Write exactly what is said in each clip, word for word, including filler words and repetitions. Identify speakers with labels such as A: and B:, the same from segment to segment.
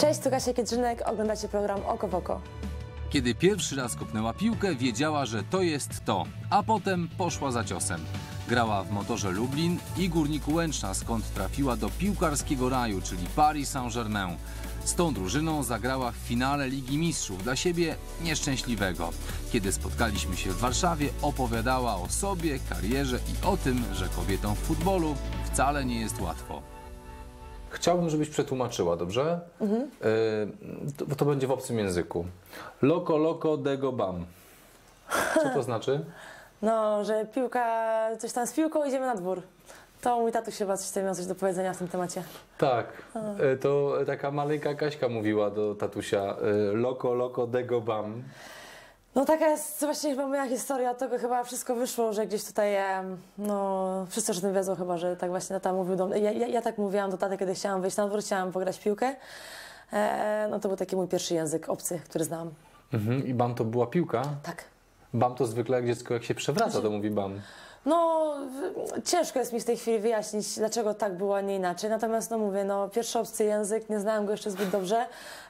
A: Cześć, tu Kasia Kiedrzynek, oglądacie program Oko w Oko.
B: Kiedy pierwszy raz kopnęła piłkę, wiedziała, że to jest to, a potem poszła za ciosem. Grała w Motorze Lublin i Górniku Łęczna, skąd trafiła do piłkarskiego raju, czyli Paris Saint-Germain. Z tą drużyną zagrała w finale Ligi Mistrzów, dla siebie nieszczęśliwego. Kiedy spotkaliśmy się w Warszawie, opowiadała o sobie, karierze i o tym, że kobietom w futbolu wcale nie jest łatwo.
C: Chciałbym, żebyś przetłumaczyła, dobrze? Mhm. Y, to, to będzie w obcym języku. Loco, loco, dego, bam. Co to znaczy?
A: No, że piłka, coś tam z piłką, idziemy na dwór. To mój tatuś chyba coś, miał coś do powiedzenia w tym temacie.
C: Tak, y, to taka maleńka Kaśka mówiła do tatusia. Y, loco, loco, dego, bam.
A: No taka jest właśnie chyba moja historia, od tego chyba wszystko wyszło, że gdzieś tutaj, no wszyscy już o tym wiedzą chyba, że tak właśnie tata mówił do mnie. Ja, ja, ja tak mówiłam do taty, kiedy chciałam wyjść na dwór, chciałam pograć w piłkę. E, no to był taki mój pierwszy język obcy, który znałam.
C: Mhm. I bam to była piłka?
A: Tak.
C: Bam to zwykle jak dziecko jak się przewraca, to mówi bam.
A: No, ciężko jest mi w tej chwili wyjaśnić, dlaczego tak było, a nie inaczej. Natomiast, no mówię, no, pierwszy obcy język, nie znałam go jeszcze zbyt dobrze.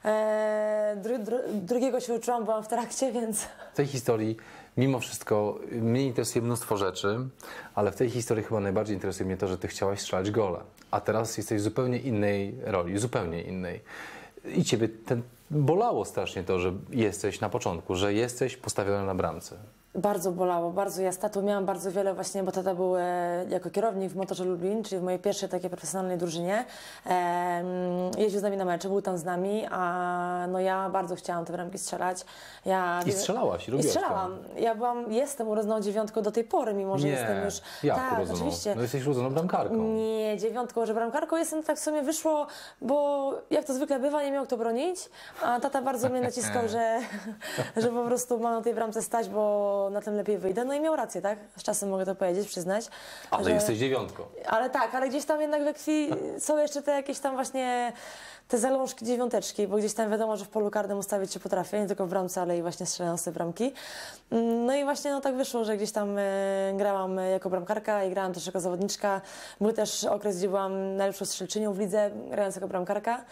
A: Eee, dru, dru, drugiego się uczyłam, byłam w trakcie, więc...
C: W tej historii, mimo wszystko, mnie interesuje mnóstwo rzeczy, ale w tej historii chyba najbardziej interesuje mnie to, że ty chciałaś strzelać gola. A teraz jesteś w zupełnie innej roli, zupełnie innej. I ciebie ten, bolało strasznie to, że jesteś na początku, że jesteś postawiona na bramce.
A: Bardzo bolało, bardzo. Ja z tatą miałam bardzo wiele właśnie, bo tata był e, jako kierownik w Motorze Lublin, czyli w mojej pierwszej takiej profesjonalnej drużynie. E, jeździł z nami na mecze, był tam z nami, a no ja bardzo chciałam te bramki strzelać. Ja,
C: I strzelałaś,
A: I
C: lubiłaś
A: strzelałam. Ja byłam, jestem urodzoną dziewiątką do tej pory, mimo że
C: nie,
A: jestem już...
C: jak
A: tak,
C: urodzoną?
A: oczywiście.
C: No jesteś urodzoną bramkarką.
A: Nie, dziewiątką, że bramkarką jestem, tak w sumie wyszło, bo jak to zwykle bywa, nie miał kto bronić, a tata bardzo mnie naciskał, że, że po prostu mam na tej bramce stać, bo na tym lepiej wyjdę. No i miał rację, tak? Z czasem mogę to powiedzieć, przyznać.
C: Ale
A: że...
C: jesteś dziewiątką.
A: Ale tak, ale gdzieś tam jednak we krwi są jeszcze te jakieś tam właśnie te zalążki dziewiąteczki, bo gdzieś tam wiadomo, że w polu karnym ustawić się potrafię, nie tylko w bramce, ale i właśnie strzelając te bramki. No i właśnie no tak wyszło, że gdzieś tam e, grałam jako bramkarka i grałam też jako zawodniczka. Był też okres, gdzie byłam najlepszą strzelczynią w lidze, grając jako bramkarka.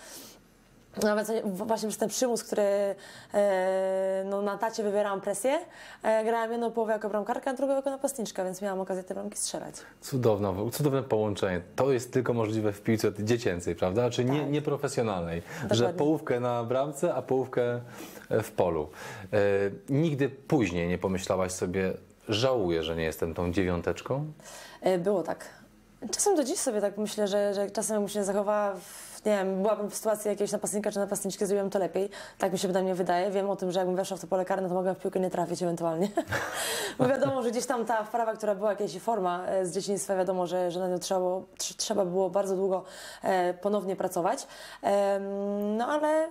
A: Nawet właśnie przez ten przymus, który e, no, na tacie wywierałam presję, e, grałam jedną połowę jako bramkarka, a drugą jako napastniczka, więc miałam okazję te bramki strzelać.
C: Cudowne, cudowne połączenie. To jest tylko możliwe w piłce dziecięcej, prawda? Czy nie,
A: tak.
C: nieprofesjonalnej,
A: Dokładnie.
C: Że połówkę na bramce, a połówkę w polu. E, nigdy później nie pomyślałaś sobie, żałuję, że nie jestem tą dziewiąteczką?
A: E, było tak. Czasem do dziś sobie tak myślę, że, że czasem bym się zachowała, w, nie wiem, byłabym w sytuacji jakiegoś napastnika czy napastniczki, zrobiłam to lepiej. Tak mi się przynajmniej wydaje. Wiem o tym, że jakbym weszła w to pole karne, to mogłam w piłkę nie trafić ewentualnie. Bo wiadomo, że gdzieś tam ta wprawa, która była, jakaś forma z dzieciństwa, wiadomo, że, że na nią trzeba było, trzeba było bardzo długo e, ponownie pracować. E, no ale...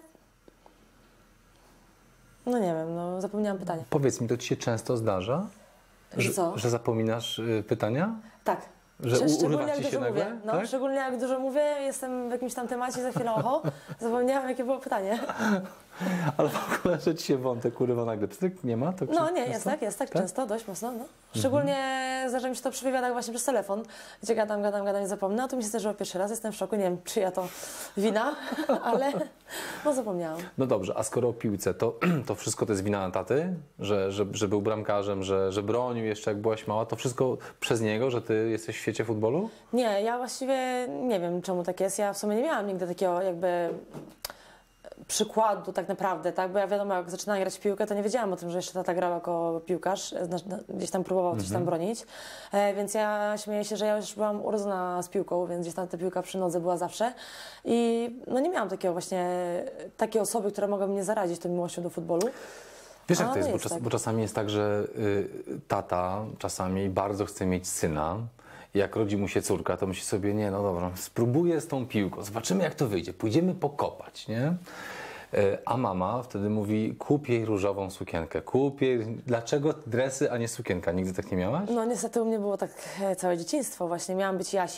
A: No nie wiem, no zapomniałam pytania.
C: Powiedz mi, to ci się często zdarza?
A: Że co?
C: Że zapominasz y, pytania?
A: Tak.
C: Że
A: Szczególnie jak
C: ci się
A: dużo
C: nagle?
A: mówię. No,
C: Tak?
A: szczególnie jak dużo mówię, jestem w jakimś tam temacie, za chwilę oho, zapomniałam, jakie było pytanie.
C: Ale w ogóle, że ci się wątek urywa nagle. Pstryk nie ma? To
A: No nie, jest tak, jest tak, tak? Często, dość mocno. No. Szczególnie mhm. zdarza mi się to przy wywiadach właśnie przez telefon, gdzie gadam, gadam, gadam i zapomnę. A tu mi się zdarzyło pierwszy raz, jestem w szoku, nie wiem, czyja to wina, ale no zapomniałam.
C: No dobrze, a skoro o piłce, to, to wszystko to jest wina na taty? Że, że, że był bramkarzem, że, że bronił jeszcze jak byłaś mała? To wszystko przez niego, że ty jesteś w świecie futbolu?
A: Nie, ja właściwie nie wiem, czemu tak jest. Ja w sumie nie miałam nigdy takiego jakby... przykładu tak naprawdę, tak? Bo ja wiadomo, jak zaczynałam grać w piłkę, to nie wiedziałam o tym, że jeszcze tata grał jako piłkarz, gdzieś tam próbował coś tam bronić, e, więc ja śmieję się, że ja już byłam urodzona z piłką, więc gdzieś tam ta piłka przy nodze była zawsze i no nie miałam takiego właśnie, takiej osoby, która mogła mnie zarazić tą miłością do futbolu.
C: Wiesz jak
A: A,
C: to jest,
A: no
C: bo,
A: jest
C: czas,
A: tak.
C: bo czasami jest tak, że y, tata czasami bardzo chce mieć syna. Jak rodzi mu się córka, to myśli sobie, nie, no dobra, spróbuję z tą piłką, zobaczymy jak to wyjdzie, pójdziemy pokopać, nie? A mama wtedy mówi, kup jej różową sukienkę, kup jej, dlaczego dresy, a nie sukienka? Nigdy tak nie miałaś?
A: No niestety u mnie było tak całe dzieciństwo właśnie, miałam być Jasiem,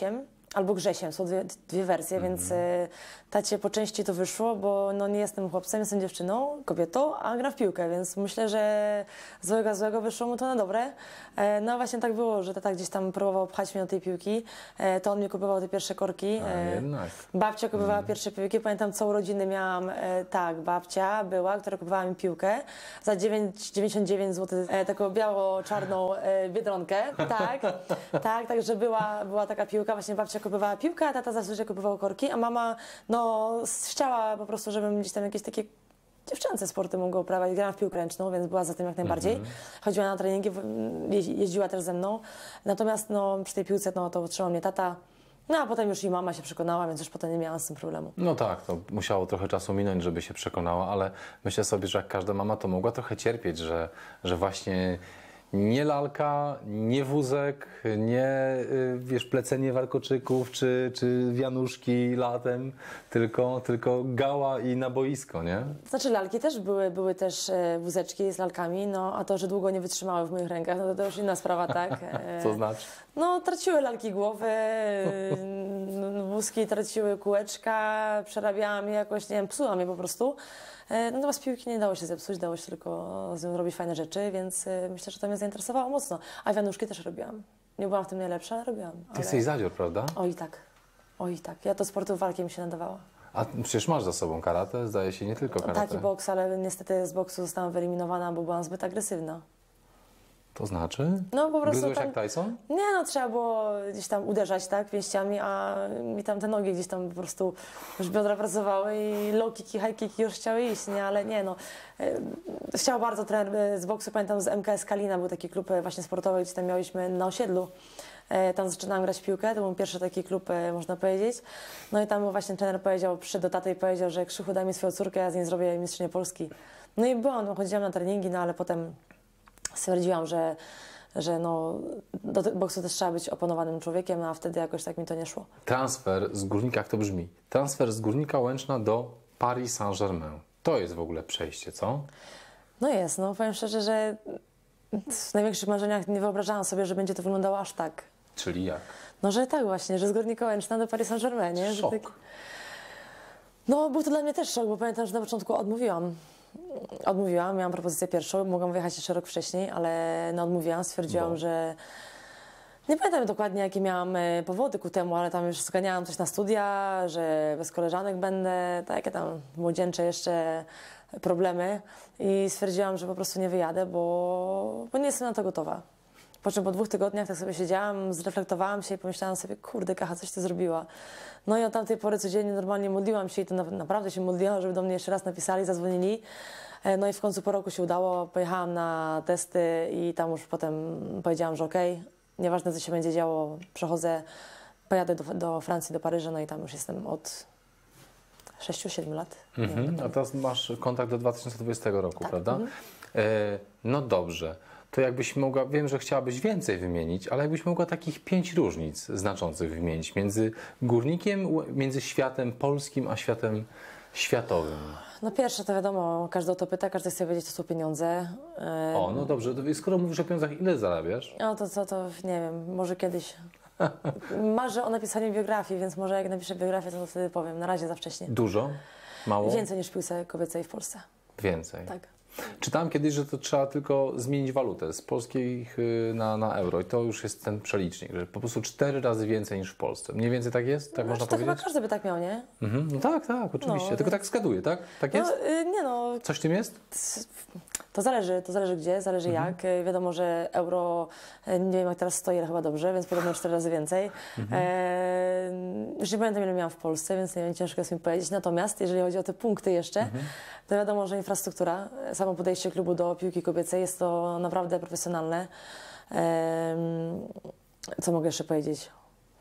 A: albo Grzesiem, są dwie, dwie wersje, mm. więc y, tacie po części to wyszło, bo no, nie jestem chłopcem, jestem dziewczyną, kobietą, a gram w piłkę, więc myślę, że złego złego wyszło mu to na dobre. E, no właśnie tak było, że tata gdzieś tam próbował pchać mnie do tej piłki, e, to on mi kupował te pierwsze korki.
C: A,
A: e,
C: jednak.
A: Babcia kupowała
C: Mm.
A: pierwsze piłki, pamiętam co urodziny miałam, e, tak, babcia była, która kupowała mi piłkę za dziewięćdziesiąt dziewięć złotych, e, taką biało-czarną e, biedronkę, tak, tak, także była, była taka piłka, właśnie babcia kupowała piłkę, a tata zawsze kupował korki, a mama no chciała po prostu, żebym gdzieś tam jakieś takie dziewczęce sporty mogła uprawiać. Grałam w piłkę ręczną, więc była za tym jak najbardziej. Mm -hmm. Chodziła na treningi, jeździła też ze mną. Natomiast no, przy tej piłce no, to trzymał mnie tata. No a potem już i mama się przekonała, więc już potem nie miałam z tym problemu.
C: No tak, to musiało trochę czasu minąć, żeby się przekonała, ale myślę sobie, że jak każda mama to mogła trochę cierpieć, że, że właśnie nie lalka, nie wózek, nie wiesz, plecenie warkoczyków czy, czy wianuszki latem, tylko, tylko gała i na boisko, nie?
A: Znaczy lalki też były, były też wózeczki z lalkami, no a to, że długo nie wytrzymały w moich rękach, no to, to już inna sprawa, tak?
C: Co znaczy?
A: No traciły lalki głowy, wózki traciły kółeczka, przerabiałam je jakoś, nie wiem, psułam je po prostu. Natomiast piłki nie dało się zepsuć, dało się tylko z nią robić fajne rzeczy, więc myślę, że to mnie zainteresowało mocno. A wianuszki też robiłam. Nie byłam w tym najlepsza, ale robiłam.
C: Ty
A: ale...
C: jesteś zadzior, prawda?
A: Oj tak, oj tak. Ja to sportu walki mi się nadawała.
C: A przecież masz za sobą karate, zdaje się, nie tylko karate.
A: Taki boks, ale niestety z boksu zostałam wyeliminowana, bo byłam zbyt agresywna.
C: To znaczy?
A: No po prostu
C: Gryzłeś
A: tam,
C: jak Tyson?
A: nie no, trzeba było gdzieś tam uderzać, tak, pięściami, a mi tam te nogi gdzieś tam po prostu już biodra pracowały i low kicki, high kicki już chciały iść, nie, ale nie no. Chciał bardzo trener z boksu, pamiętam z M K S Kalina, był taki klub właśnie sportowy, gdzie tam mieliśmy na osiedlu. Tam zaczynałam grać w piłkę, to był pierwszy taki klub, można powiedzieć. No i tam właśnie trener powiedział, przyszedł do taty i powiedział, że Krzychu, daj mi swoją córkę, ja z niej zrobię mistrzynię Polski. No i byłam, no, chodziłam na treningi, no ale potem stwierdziłam, że, że no, do boksu też trzeba być opanowanym człowiekiem, no, a wtedy jakoś tak mi to nie szło.
C: Transfer z Górnika, jak to brzmi? Transfer z Górnika Łęczna do Paris Saint-Germain. To jest w ogóle przejście, co?
A: No jest, no powiem szczerze, że w największych marzeniach nie wyobrażałam sobie, że będzie to wyglądało aż tak.
C: Czyli jak?
A: No, że tak właśnie, że z Górnika Łęczna do Paris Saint-Germain, nie?
C: Szok.
A: Tak... No, był to dla mnie też szok, bo pamiętam, że na początku odmówiłam. Odmówiłam, miałam propozycję pierwszą, mogłam wyjechać jeszcze rok wcześniej, ale no, odmówiłam, stwierdziłam,
C: bo.
A: że... Nie pamiętam dokładnie, jakie miałam powody ku temu, ale tam już zganiałam coś na studia, że bez koleżanek będę, takie tam młodzieńcze jeszcze problemy i stwierdziłam, że po prostu nie wyjadę, bo, bo nie jestem na to gotowa. Po czym po dwóch tygodniach tak sobie siedziałam, zreflektowałam się i pomyślałam sobie, kurde Kacha, coś ty zrobiła. No i od tamtej pory codziennie normalnie modliłam się i to na, naprawdę się modliłam, żeby do mnie jeszcze raz napisali, zadzwonili. No i w końcu po roku się udało, pojechałam na testy i tam już potem powiedziałam, że okej, okay, nieważne co się będzie działo, przechodzę, pojadę do, do Francji, do Paryża, no i tam już jestem od sześciu siedmiu lat.
C: Mhm. A teraz masz kontakt do dwa tysiące dwudziestego roku,
A: tak.
C: prawda?
A: Mhm.
C: E, no dobrze. To jakbyś mogła, wiem, że chciałabyś więcej wymienić, ale jakbyś mogła takich pięć różnic znaczących wymienić między Górnikiem, między światem polskim, a światem światowym.
A: No pierwsze to wiadomo, każdy o to pyta, każdy chce wiedzieć, to są pieniądze.
C: O, no dobrze, to skoro mówisz o pieniądzach, ile zarabiasz?
A: No to co, to, to nie wiem, może kiedyś. Marzę o napisaniu biografii, więc może jak napiszę biografię, to wtedy powiem. Na razie za wcześnie.
C: Dużo? Mało?
A: Więcej niż w piłce kobiecej w Polsce.
C: Więcej?
A: Tak.
C: Czytałem kiedyś, że to trzeba tylko zmienić walutę z polskich na, na euro i to już jest ten przelicznik, że po prostu cztery razy więcej niż w Polsce. Mniej więcej tak jest? Tak
A: no,
C: można
A: to
C: powiedzieć?
A: chyba każdy by tak miał, nie?
C: Mhm. No tak, tak, oczywiście.
A: No,
C: tylko
A: więc...
C: tak zgaduję, tak? Tak jest?
A: No, y, nie no.
C: Coś w tym jest?
A: To zależy, to zależy gdzie, zależy mhm. jak. Wiadomo, że euro, nie wiem jak teraz stoi, ale chyba dobrze, więc podobno cztery razy więcej. Mhm. E, już nie pamiętam ile miałam w Polsce, więc nie wiem, ciężko jest mi powiedzieć. Natomiast jeżeli chodzi o te punkty jeszcze, mhm. to wiadomo, że infrastruktura, samo podejście klubu do piłki kobiecej jest to naprawdę profesjonalne. E, co mogę jeszcze powiedzieć?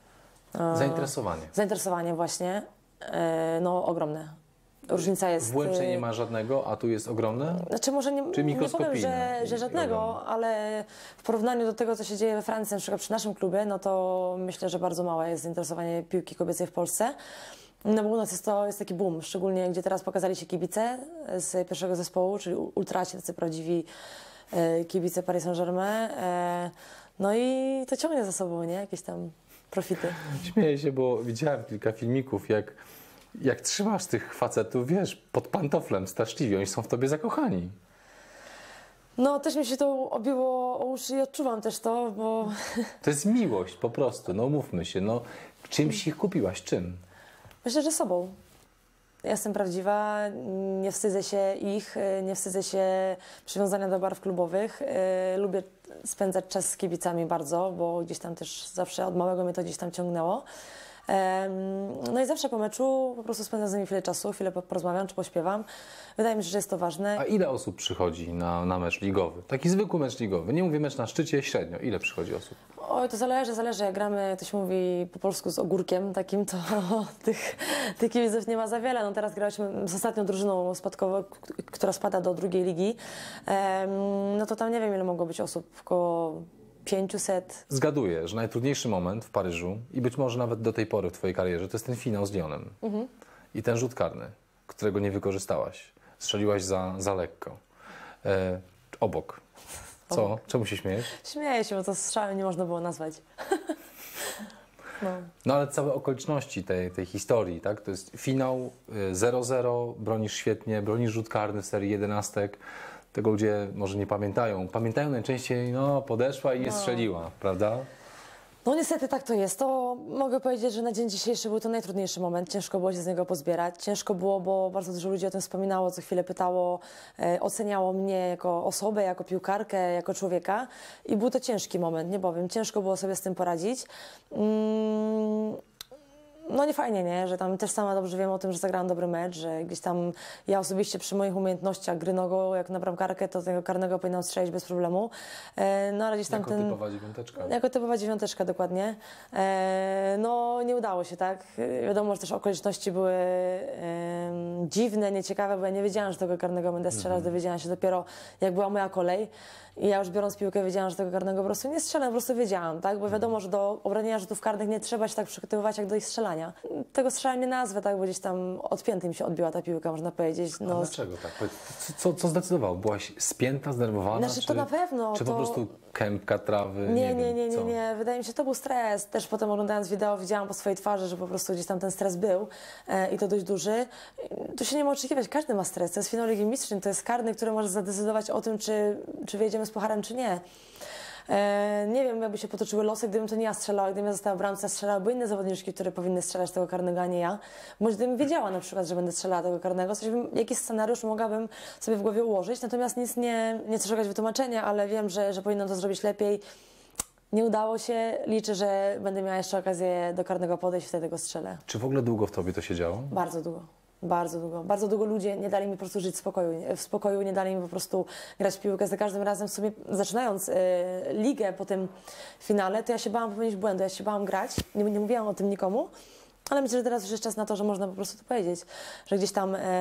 A: E,
C: Zainteresowanie.
A: Zainteresowanie właśnie, e, no ogromne. Różnica jest...
C: W Łęcznie nie ma żadnego, a tu jest ogromne?
A: Znaczy może nie,
C: Czy
A: nie powiem, że, że żadnego, ale w porównaniu do tego, co się dzieje we Francji, na przykład przy naszym klubie, no to myślę, że bardzo małe jest zainteresowanie piłki kobiecej w Polsce. No bo u nas jest to jest taki boom, szczególnie gdzie teraz pokazali się kibice z pierwszego zespołu, czyli ultraci, tacy prawdziwi kibice Paris Saint-Germain. No i to ciągnie za sobą, nie? Jakieś tam profity.
C: Śmieję się, bo widziałem kilka filmików, jak, jak trzymasz tych facetów, wiesz, pod pantoflem straszliwie, oni są w tobie zakochani.
A: No też mi się to obiło o uszy i odczuwam też to, bo
C: To jest miłość po prostu, no umówmy się, no czymś ich kupiłaś, czym?
A: myślę, że sobą. Ja jestem prawdziwa, nie wstydzę się ich, nie wstydzę się przywiązania do barw klubowych. Lubię spędzać czas z kibicami bardzo, bo gdzieś tam też zawsze od małego mnie to gdzieś tam ciągnęło. No i zawsze po meczu po prostu spędzam z nimi chwilę czasu, chwilę porozmawiam czy pośpiewam. Wydaje mi się, że jest to ważne.
C: A ile osób przychodzi na, na mecz ligowy? Taki zwykły mecz ligowy, nie mówię mecz na szczycie, średnio. Ile przychodzi osób?
A: Oj, to zależy, zależy. Jak gramy, to się mówi po polsku z ogórkiem takim, to tych, tych kibiców nie ma za wiele. No teraz graliśmy z ostatnią drużyną spadkową, która spada do drugiej ligi. No to tam nie wiem, ile mogło być osób, około pięćset.
C: Zgaduję, że najtrudniejszy moment w Paryżu i być może nawet do tej pory w twojej karierze to jest ten finał z Lyonem. Mhm. I ten rzut karny, którego nie wykorzystałaś. Strzeliłaś za, za lekko. E, obok. Co? Obok. Czemu się śmiejesz?
A: Śmieję się, bo to strzałem nie można było nazwać.
C: No. No ale całe okoliczności tej, tej historii, tak? To jest finał zero zero, bronisz świetnie, bronisz rzut karny w serii jedenastek. Tego ludzie może nie pamiętają. Pamiętają najczęściej, no podeszła i nie strzeliła, prawda?
A: No niestety tak to jest. To mogę powiedzieć, że na dzień dzisiejszy był to najtrudniejszy moment. Ciężko było się z niego pozbierać. Ciężko było, bo bardzo dużo ludzi o tym wspominało, co chwilę pytało, e, oceniało mnie jako osobę, jako piłkarkę, jako człowieka. I był to ciężki moment, nie powiem. Ciężko było sobie z tym poradzić. Mm. No nie fajnie, nie? Że tam też sama dobrze wiem o tym, że zagrałam dobry mecz, że gdzieś tam ja osobiście przy moich umiejętnościach gry nogą, jak na bramkarkę, to tego karnego powinnam strzelić bez problemu. E, no ale gdzieś tam
C: jako
A: ten...
C: typowa dziewiąteczka.
A: Jako typowa dziewiąteczka, dokładnie. E, no nie udało się, tak? Wiadomo, że też okoliczności były e, dziwne, nieciekawe, bo ja nie wiedziałam, że tego karnego będę strzelać, mhm. dowiedziałam się dopiero, jak była moja kolej. I ja już biorąc piłkę wiedziałam, że tego karnego po prostu nie strzelę, po prostu wiedziałam, tak? Bo wiadomo, że do obronienia rzutów karnych nie trzeba się tak przygotowywać jak do ich strzelania. Tego strzela nie nazwę, tak? Bo gdzieś tam od pięty mi się odbiła ta piłka, można powiedzieć. No.
C: A dlaczego tak? Co, co, co zdecydowało? Byłaś spięta, zdenerwowana?
A: Znaczy,
C: czy,
A: to na pewno.
C: Czy
A: to...
C: po prostu kępka trawy?
A: Nie, nie, nie,
C: nie,
A: nie, nie. Wydaje mi się, że to był stres. Też potem oglądając wideo widziałam po swojej twarzy, że po prostu gdzieś tam ten stres był e, i to dość duży. Tu się nie ma oczekiwać, każdy ma stres. To jest finał Ligi Mistrzów, to jest karny, który może zadecydować o tym, czy, czy wyjedziemy z pucharem, czy nie. E, nie wiem, jakby się potoczyły losy, gdybym to nie ja strzelała, gdybym ja została w bramce, strzelałyby inne zawodniczki, które powinny strzelać tego karnego, a nie ja. Może gdybym wiedziała na przykład, że będę strzelała tego karnego, coś bym, jakiś scenariusz mogłabym sobie w głowie ułożyć, natomiast nic nie, nie chcę szukać wytłumaczenia, ale wiem, że, że powinnam to zrobić lepiej. Nie udało się, liczę, że będę miała jeszcze okazję do karnego podejść i wtedy go strzelę.
C: Czy w ogóle długo w tobie to się działo?
A: Bardzo długo. Bardzo długo. Bardzo długo ludzie nie dali mi po prostu żyć w spokoju, w spokoju, nie dali mi po prostu grać w piłkę. Za każdym razem w sumie zaczynając y, ligę po tym finale, to ja się bałam popełnić błędu, ja się bałam grać, nie, nie mówiłam o tym nikomu, ale myślę, że teraz już jest czas na to, że można po prostu to powiedzieć, że gdzieś tam y,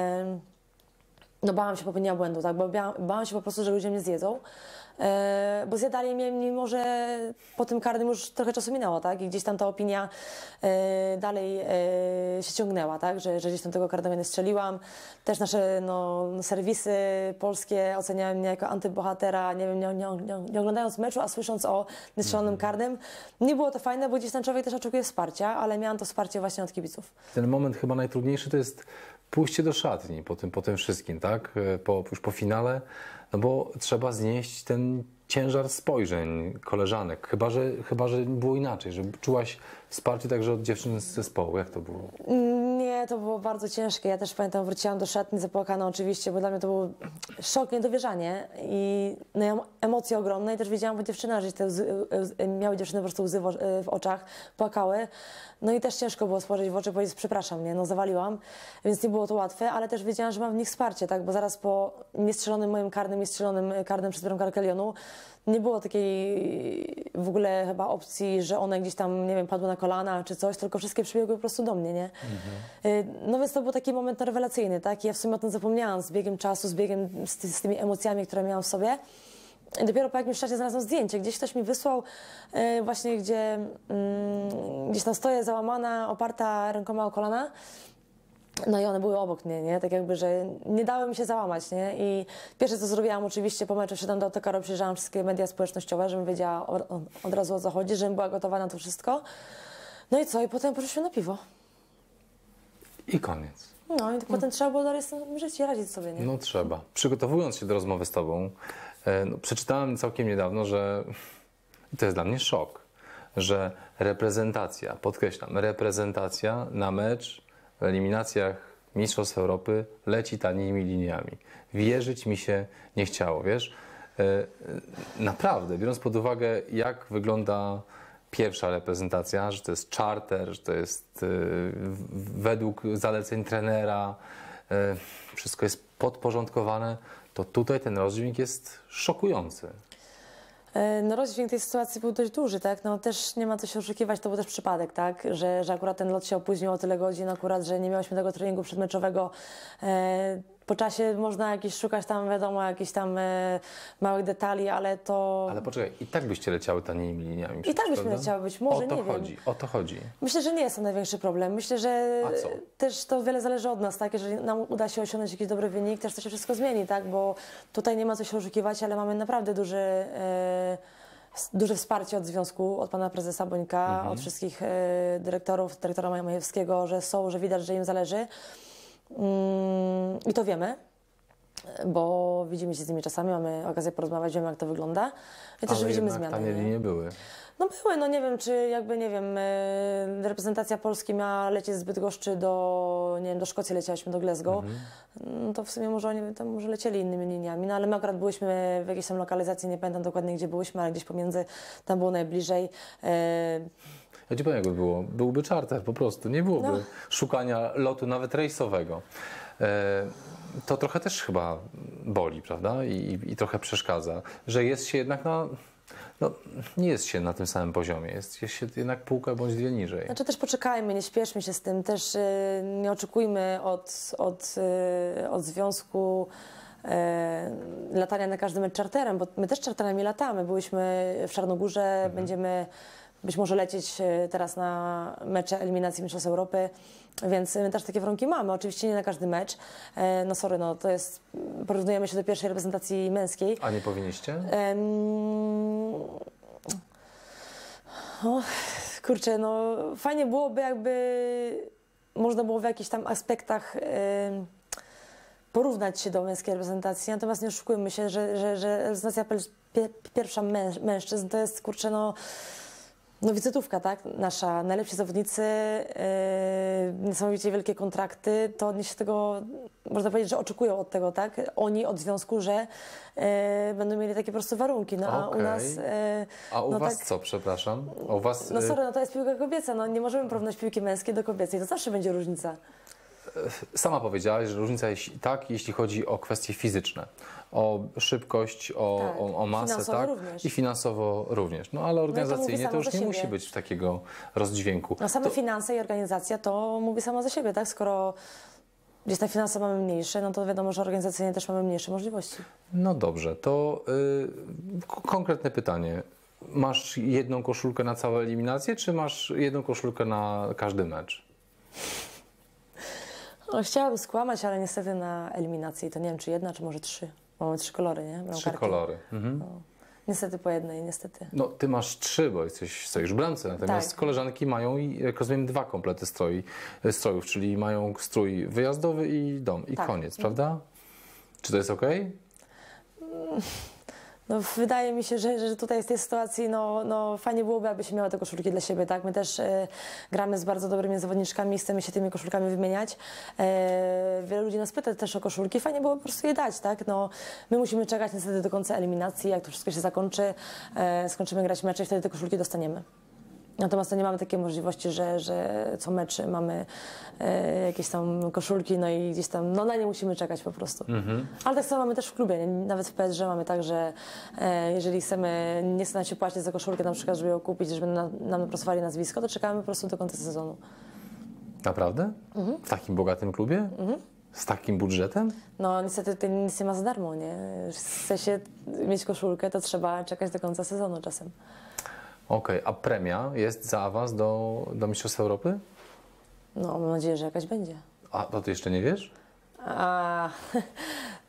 A: no bałam się popełnienia błędu, tak, bo bałam, bałam się po prostu, że ludzie mnie zjedzą. E, bo zjadali mnie, mimo że po tym karnym już trochę czasu minęło, tak? I gdzieś tam ta opinia e, dalej e, się ciągnęła, tak? Że, że gdzieś tam tego karnego nie strzeliłam. Też nasze no, serwisy polskie oceniały mnie jako antybohatera, nie wiem, nie, nie, nie, nie oglądając meczu, a słysząc o niestrzelonym karnym. Nie było to fajne, bo gdzieś tam człowiek też oczekuje wsparcia, ale miałam to wsparcie właśnie od kibiców.
C: Ten moment chyba najtrudniejszy to jest pójście do szatni po tym, po tym wszystkim, tak? Po, już po finale. No bo trzeba znieść ten ciężar spojrzeń koleżanek, chyba że, chyba, że było inaczej, że czułaś wsparcie także od dziewczyn z zespołu. Jak to było?
A: Nie, to było bardzo ciężkie. Ja też pamiętam, wróciłam do szatni zapłakana oczywiście, bo dla mnie to był szok, niedowierzanie i no, emocje ogromne. I też wiedziałam po dziewczynach, że te łzy, miały dziewczyny po prostu łzy w, w oczach, płakały. No i też ciężko było spojrzeć w oczy i powiedzieć przepraszam, nie, no zawaliłam, więc nie było to łatwe, ale też wiedziałam, że mam w nich wsparcie, tak, bo zaraz po niestrzelonym moim karnym, niestrzelonym karnym przez bramkarkę Lyonu nie było takiej w ogóle chyba opcji, że one gdzieś tam, nie wiem, padły na kolana czy coś, tylko wszystkie przybiegły po prostu do mnie, nie? Mhm. No więc to był taki moment rewelacyjny, tak? I ja w sumie o tym zapomniałam z biegiem czasu, z biegiem, z, ty, z tymi emocjami, które miałam w sobie. I dopiero po jakimś czasie znalazłam zdjęcie, gdzieś ktoś mi wysłał yy, właśnie, gdzie yy, gdzieś tam stoję załamana, oparta rękoma o kolana. No i one były obok mnie, nie? Tak jakby, że nie dały mi się załamać, nie? I pierwsze co zrobiłam oczywiście po meczu, siadłam do autokaru, przejrzałam wszystkie media społecznościowe, żebym wiedziała od, od razu o co chodzi, żebym była gotowa na to wszystko. No i co? I potem poszliśmy na piwo.
C: I koniec.
A: No i to potem trzeba było dalej z tym żyć i radzić sobie, nie?
C: No trzeba. Przygotowując się do rozmowy z Tobą, e, no, przeczytałem całkiem niedawno, że i to jest dla mnie szok, że reprezentacja, podkreślam, reprezentacja na mecz w eliminacjach Mistrzostw Europy leci tanimi liniami. Wierzyć mi się nie chciało, wiesz? E, naprawdę, biorąc pod uwagę, jak wygląda pierwsza reprezentacja, że to jest charter, że to jest y, według zaleceń trenera, y, wszystko jest podporządkowane, to tutaj ten rozdźwięk jest szokujący.
A: No rozdźwięk tej sytuacji był dość duży, tak? No też nie ma co się oszukiwać, to był też przypadek, tak? Że, że akurat ten lot się opóźnił o tyle godzin, akurat, że nie miałyśmy tego treningu przedmeczowego. E, po czasie można jakieś szukać tam, wiadomo, jakichś tam e, małych detali, ale to...
C: Ale poczekaj, i tak byście leciały tanimi liniami.
A: I tak byśmy
C: prawda?
A: leciały być, może,
C: o to
A: nie
C: chodzi,
A: wiem.
C: O to chodzi.
A: Myślę, że nie jest to największy problem. Myślę, że
C: A co?
A: też to wiele zależy od nas, tak? Jeżeli nam uda się osiągnąć jakiś dobry wynik, też to się wszystko zmieni, tak? Bo tutaj nie ma co się oszukiwać, ale mamy naprawdę duży... E, duże wsparcie od związku, od pana prezesa Bońka,
C: Mhm.
A: od wszystkich e, dyrektorów, dyrektora Majewskiego, że są, że widać, że im zależy. Mm, I to wiemy, bo widzimy się z nimi czasami, mamy okazję porozmawiać, wiemy, jak to wygląda. I też
C: Ale
A: widzimy
C: jednak
A: zmiany.
C: tanie
A: nie?
C: linie były.
A: No były, no nie wiem, czy jakby, nie wiem, e, reprezentacja Polski miała lecieć z Bydgoszczy do, nie wiem, do Szkocji leciałyśmy, do Glasgow, no to w sumie może oni tam może lecieli innymi liniami, no ale my akurat byliśmy w jakiejś tam lokalizacji, nie pamiętam dokładnie, gdzie byliśmy, ale gdzieś pomiędzy, tam było najbliżej. E,
C: Ja ci powiem, jakby było. Byłby charter po prostu. Nie byłoby
A: No.
C: szukania lotu nawet rejsowego. E, to trochę też chyba boli, prawda? I, i, i trochę przeszkadza, że jest się jednak na... No, nie jest się na tym samym poziomie. Jest, jest się jednak półkę bądź dwie niżej.
A: Znaczy też poczekajmy, nie śpieszmy się z tym, też y, nie oczekujmy od, od, y, od związku y, latania na każdy mecz czarterem, bo my też czarterami latamy. Byliśmy w Czarnogórze,
C: Mhm.
A: będziemy być może lecieć y, teraz na mecze eliminacji Mistrzostw Europy, więc my też takie warunki mamy. Oczywiście nie na każdy mecz. E, no sorry, no to jest, porównujemy się do pierwszej reprezentacji męskiej.
C: A nie powinniście?
A: Em, o, kurczę, no fajnie byłoby, jakby można było w jakichś tam aspektach em, porównać się do męskiej reprezentacji, natomiast nie oszukujmy się, że, że, że reprezentacja pie- pierwsza męż, mężczyzn to jest, kurczę, no no wizytówka, tak? Nasza, najlepsi zawodnicy, yy, niesamowicie wielkie kontrakty, to oni się tego, można powiedzieć, że oczekują od tego, tak? Oni od związku, że yy, będą mieli takie po prostu warunki, no a
C: Okej.
A: u nas... Yy,
C: A u
A: no
C: was
A: tak,
C: co, przepraszam? A u was...
A: No
C: y,
A: sorry, no to jest piłka kobieca, no nie możemy porównać piłki męskiej do kobiecej, to zawsze będzie różnica.
C: Sama powiedziałaś, że różnica jest tak, jeśli chodzi o kwestie fizyczne, o szybkość, o,
A: Tak.
C: o, o masę,
A: Finansowo
C: tak?
A: również.
C: I finansowo również. No ale organizacyjnie
A: mówi
C: to,
A: samo
C: już
A: za
C: nie
A: siebie.
C: musi być takiego rozdźwięku.
A: No same
C: To,
A: finanse i organizacja to mówi samo za siebie, tak? Skoro gdzieś tam finanse mamy mniejsze, no to wiadomo, że organizacyjnie też mamy mniejsze możliwości.
C: no dobrze, to y, k- konkretne pytanie. Masz jedną koszulkę na całe eliminacje, czy masz jedną koszulkę na każdy mecz?
A: No, chciałabym skłamać, ale niestety na eliminacji to nie wiem, czy jedna, czy może trzy. Mamy trzy kolory, nie?
C: Trzy
A: Bramkarki.
C: kolory. Mhm.
A: No, niestety po jednej, niestety.
C: No, ty masz trzy, bo jesteś, stoisz w bramce, natomiast
A: Tak.
C: koleżanki mają, i, jak rozumiem, dwa komplety stroi, strojów, czyli mają strój wyjazdowy i dom, i
A: Tak.
C: koniec, prawda? Czy to jest ok?
A: No, wydaje mi się, że, że tutaj w tej sytuacji no, no, fajnie byłoby, abyśmy miały te koszulki dla siebie, tak? My też e, gramy z bardzo dobrymi zawodniczkami i chcemy się tymi koszulkami wymieniać. E, wiele ludzi nas pyta też o koszulki, fajnie było po prostu je dać, tak? No, my musimy czekać niestety do końca eliminacji, jak to wszystko się zakończy, e, skończymy grać mecze i wtedy te koszulki dostaniemy. Natomiast to nie mamy takiej możliwości, że, że co mecz mamy e, jakieś tam koszulki, no i gdzieś tam, no na nie musimy czekać po prostu. Ale tak samo mamy też w klubie, nie? Nawet w P S G mamy tak, że e, jeżeli chcemy, nie chce nam się płacić za koszulkę na przykład, żeby ją kupić, żeby na, nam napracowali nazwisko, to czekamy po prostu do końca sezonu.
C: Naprawdę?
A: Mhm.
C: W takim bogatym klubie? Z takim budżetem?
A: No niestety tutaj nic nie ma za darmo, nie? Chce się mieć koszulkę, to trzeba czekać do końca sezonu czasem.
C: Okej, a premia jest za awans do, do Mistrzostw Europy?
A: No mam nadzieję, że jakaś będzie.
C: A to ty jeszcze nie wiesz?
A: A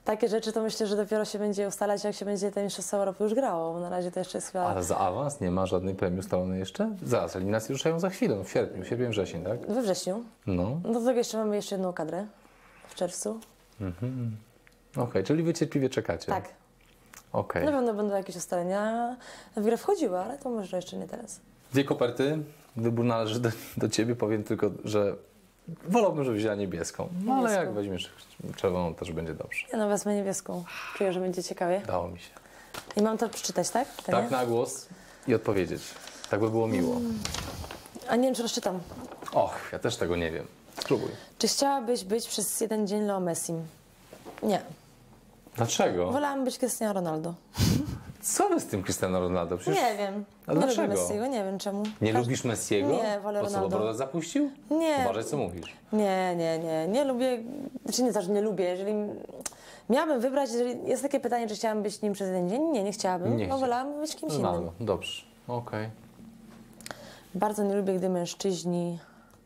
A: takie rzeczy to myślę, że dopiero się będzie ustalać, jak się będzie te Mistrzostwa Europy już grało, bo na razie to jeszcze jest chyba...
C: Ale za awans nie ma żadnej premii ustalonej jeszcze? Zaraz, eliminacje ruszają za chwilę, w sierpniu, sierpień, wrzesień, tak?
A: We wrześniu.
C: No.
A: No do tego jeszcze mamy jeszcze jedną kadrę w czerwcu.
C: Mhm. Okej, okay, czyli wy cierpliwie czekacie.
A: Tak.
C: Okej.
A: Na pewno będą jakieś ustalenia. W grę wchodziły, ale to może jeszcze nie teraz.
C: Dwie koperty, wybór należy do, do ciebie, powiem tylko, że wolałbym, żebyś wzięła niebieską. No ale
A: Niebieską.
C: jak weźmiesz czerwoną, też będzie dobrze.
A: Ja no wezmę niebieską. Czuję, że będzie ciekawie.
C: Dało mi się.
A: I mam to przeczytać, tak? To
C: Tak
A: nie?
C: na głos i odpowiedzieć. Tak by było miło.
A: A nie wiem, czy rozczytam.
C: Och, ja też tego nie wiem. Spróbuj.
A: Czy chciałabyś być przez jeden dzień Leo Messim? Nie.
C: Dlaczego?
A: Wolałam być Cristiano Ronaldo.
C: Co wy z tym Cristiano Ronaldo? Przecież...
A: Nie wiem.
C: A
A: nie
C: dlaczego?
A: lubię Messiego, nie wiem czemu.
C: Nie
A: Każ-
C: lubisz Messiego?
A: Nie, wolę
C: Po co,
A: Ronaldo.
C: bo brodę zapuścił?
A: Nie.
C: Uważaj, co mówisz.
A: Nie, nie, nie. Nie lubię, znaczy nie to, że nie lubię. Jeżeli miałabym wybrać, jeżeli jest takie pytanie, czy chciałabym być nim przez jeden dzień, nie, nie chciałabym.
C: Nie
A: no
C: chcia-
A: wolałam być kimś innym.
C: Ronaldo, dobrze. Okej.
A: Bardzo nie lubię, gdy mężczyźni...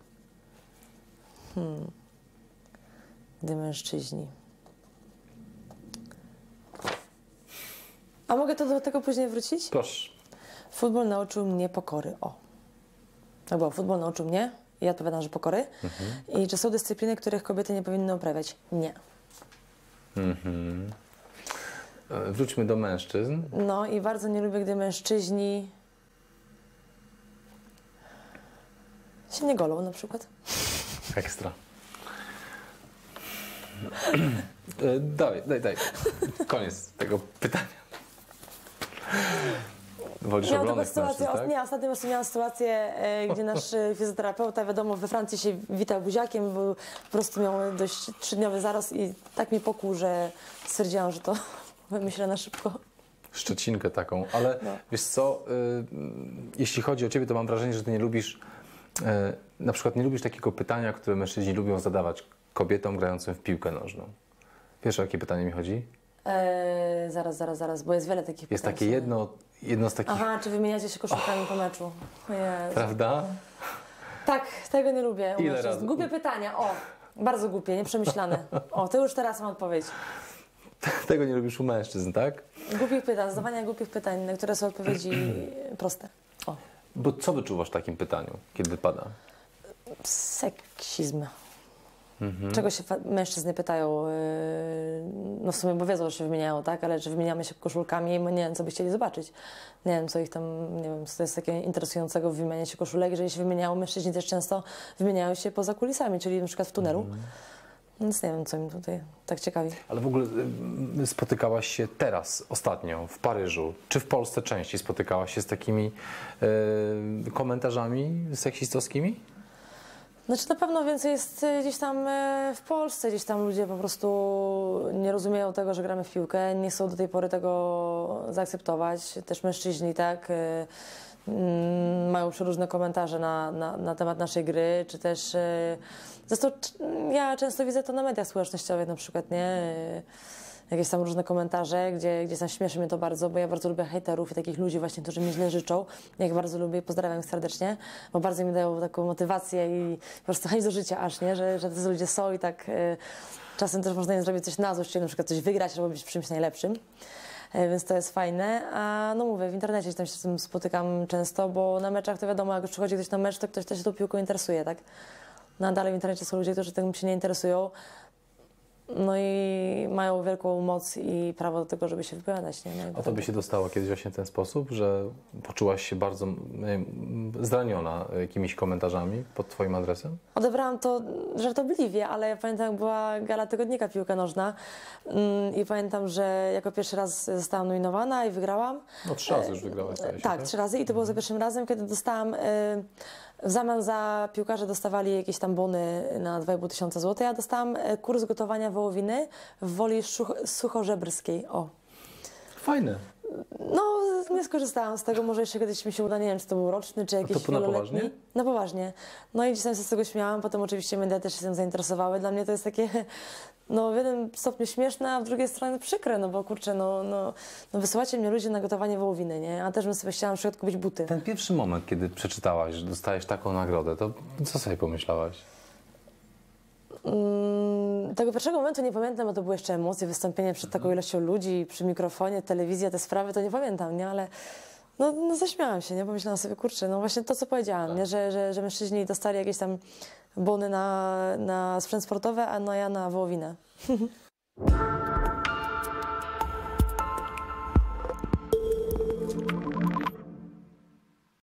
A: Hmm. Gdy mężczyźni... A mogę to do tego później wrócić?
C: Proszę.
A: Futbol nauczył mnie pokory. O. No bo futbol nauczył mnie i ja odpowiadam, że pokory. I czy są dyscypliny, których kobiety nie powinny uprawiać? Nie.
C: Mhm. E, Wróćmy do mężczyzn.
A: No i bardzo nie lubię, gdy mężczyźni się nie golą na przykład.
C: Ekstra. E, Daj, daj, daj. Koniec tego pytania. Wolisz
A: Miałam taką
C: oglądać
A: sytuację,
C: mężczyzn, tak?
A: nie, ostatnio właśnie miałam sytuację, e, gdzie nasz e, fizjoterapeuta, wiadomo, we Francji się witał buziakiem, bo po prostu miał dość trzydniowy zarost i tak mi pokłuł, że stwierdziłam, że to wymyślę na szybko.
C: Szczecinkę taką, ale
A: No.
C: wiesz co, y, jeśli chodzi o ciebie, to mam wrażenie, że ty nie lubisz, y, na przykład nie lubisz takiego pytania, które mężczyźni lubią zadawać kobietom grającym w piłkę nożną. Wiesz, o jakie pytanie mi chodzi?
A: E, zaraz, zaraz, zaraz, bo jest wiele takich
C: Jest
A: pytań.
C: takie jedno, jedno z takich,
A: Aha, czy wymieniacie się koszulkami po meczu? O Jezu.
C: prawda?
A: Tak, tego nie lubię. u
C: Ile
A: mężczyzn.
C: razy?
A: Głupie pytania, o, bardzo głupie, nieprzemyślane. O, to już teraz mam odpowiedź.
C: Tego nie lubisz u mężczyzn, tak?
A: Głupich pytań, zadawania głupich pytań, na które są odpowiedzi proste. O,
C: Bo co wyczuwasz w takim pytaniu, kiedy pada?
A: seksizm.
C: Mhm.
A: Czego się fa- mężczyzny pytają? Yy, no w sumie, bo wiedzą, że się wymieniają, tak? Ale czy wymieniamy się koszulkami, my nie wiem, co by chcieli zobaczyć. Nie wiem, co ich tam, nie wiem, co to jest takie interesującego w wymianie się koszulek. Jeżeli się wymieniało, mężczyźni też często wymieniają się poza kulisami, czyli na przykład w tunelu.
C: Mhm.
A: Więc nie wiem, co mi tutaj tak ciekawi.
C: Ale w ogóle y, spotykałaś się teraz, ostatnio, w Paryżu, czy w Polsce częściej spotykałaś się z takimi y, komentarzami seksistowskimi?
A: Znaczy na pewno więcej jest y, gdzieś tam y, w Polsce, gdzieś tam ludzie po prostu nie rozumieją tego, że gramy w piłkę, nie chcą do tej pory tego zaakceptować. Też mężczyźni, tak, y, mm, mają przeróżne komentarze na, na, na temat naszej gry, czy też... y, Zresztą c- ja często widzę to na mediach społecznościowych na przykład, nie? Y, Jakieś tam różne komentarze, gdzie gdzieś tam śmieszy mnie to bardzo, bo ja bardzo lubię hejterów i takich ludzi właśnie, którzy mi źle życzą. Ja ich bardzo lubię i pozdrawiam ich serdecznie, bo bardzo mi dają taką motywację i po prostu chęć do życia aż, nie? Że, że tacy ludzie są i tak y, czasem też można im zrobić coś na złość, czyli na przykład coś wygrać albo być w czymś najlepszym. Y, Więc to jest fajne, a no mówię, w internecie się tam się z tym spotykam często, bo na meczach to wiadomo, jak już przychodzi ktoś na mecz, to ktoś też się tą piłką interesuje, tak? No a dalej w internecie są ludzie, którzy tym się nie interesują. No i mają wielką moc i prawo do tego, żeby się wypowiadać. Nie? No i
C: A to by się dostało kiedyś właśnie w ten sposób, że poczułaś się bardzo nie wiem, zraniona jakimiś komentarzami pod twoim adresem?
A: Odebrałam to żartobliwie, ale ja pamiętam, jak była gala tygodnika Piłka Nożna mm, i pamiętam, że jako pierwszy raz zostałam nominowana i wygrałam.
C: No trzy razy już wygrałaś. zdaje się,
A: Tak, trzy razy i to było za pierwszym razem, kiedy dostałam, y, w zamian za piłkarze dostawali jakieś tam bony na dwa i pół tysiąca złotych, ja dostałam y, kurs gotowania wołowiny w Woli Szuch- Suchorzebrskiej. O.
C: Fajne.
A: No, nie skorzystałam z tego, może jeszcze kiedyś mi się uda, nie wiem, czy to był roczny, czy jakiś
C: to na
A: wieloletni.
C: poważnie?
A: Na poważnie. No i gdzieś tam się z tego śmiałam, potem oczywiście media też się tym zainteresowały. Dla mnie to jest takie, no w jednym stopniu śmieszne, a w drugiej stronie przykre, no bo kurczę, no, no, no wysyłacie mnie ludzie na gotowanie wołowiny, nie? A też bym sobie chciała na przykład kupić buty.
C: Ten pierwszy moment, kiedy przeczytałaś, że dostajesz taką nagrodę, to co sobie pomyślałaś?
A: Mm, tego pierwszego momentu nie pamiętam, bo to były jeszcze emocje, wystąpienie przed taką ilością ludzi, przy mikrofonie, telewizja, te sprawy, to nie pamiętam, nie? Ale no, no zaśmiałam się, nie? Pomyślałam sobie, kurczę, no właśnie to, co powiedziałam, nie? Że, że, że mężczyźni dostali jakieś tam bony na, na sprzęt sportowy, a no ja na wołowinę.